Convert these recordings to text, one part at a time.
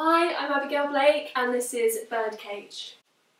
Hi, I'm Abigail Blake and this is Birdcage.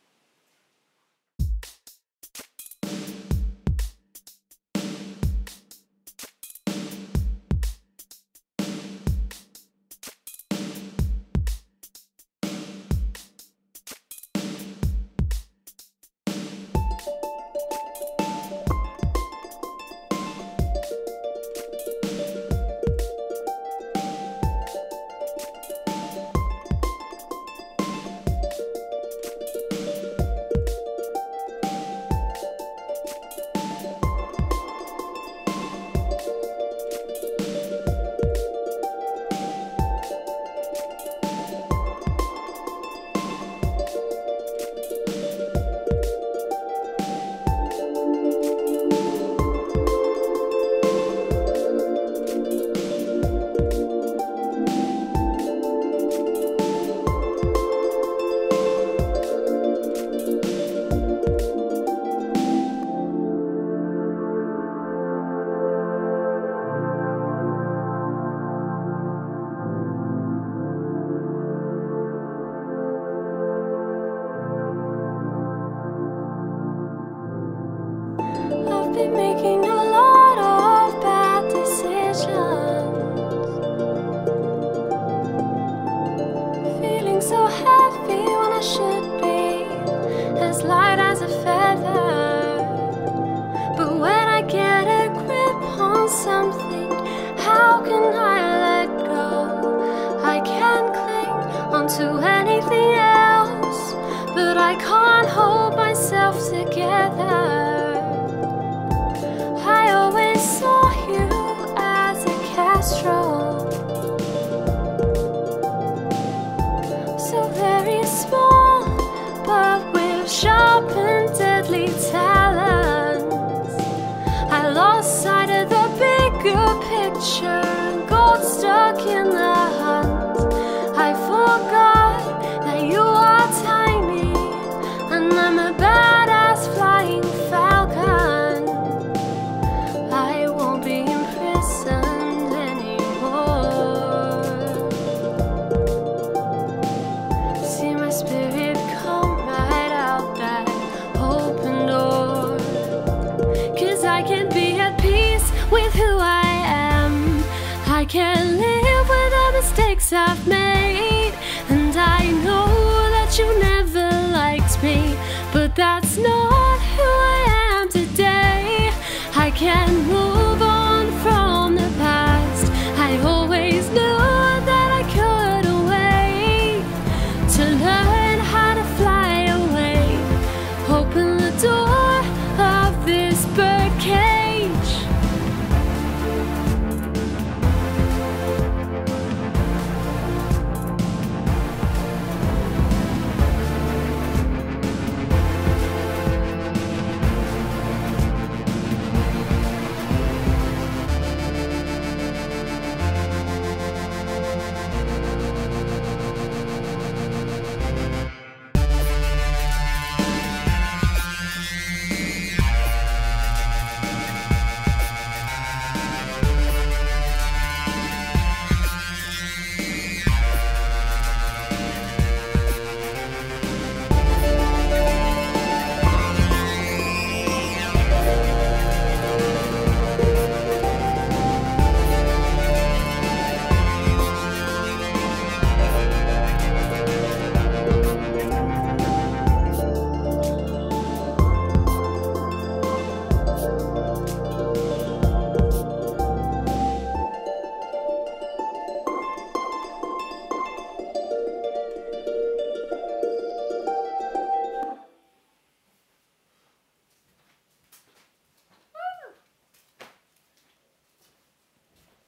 I've been making a lot of bad decisions, feeling so heavy when I should be as light as a feather. But when I get a grip on something, how can I let go? I can cling onto anything else, but I can't hold myself together. I always saw you as a kestrel, so very small, but with sharp and deadly talons. I lost sight of the bigger picture and got stuck in the hunt. I forgot that you are tiny and I'm a badass flying falcon. I won't be imprisoned anymore. See my spirit come right out that open door. 'Cause I can be at peace with who I am. I can live with the mistakes I've made. And I know that you never liked me, but that's not who I am today. I can move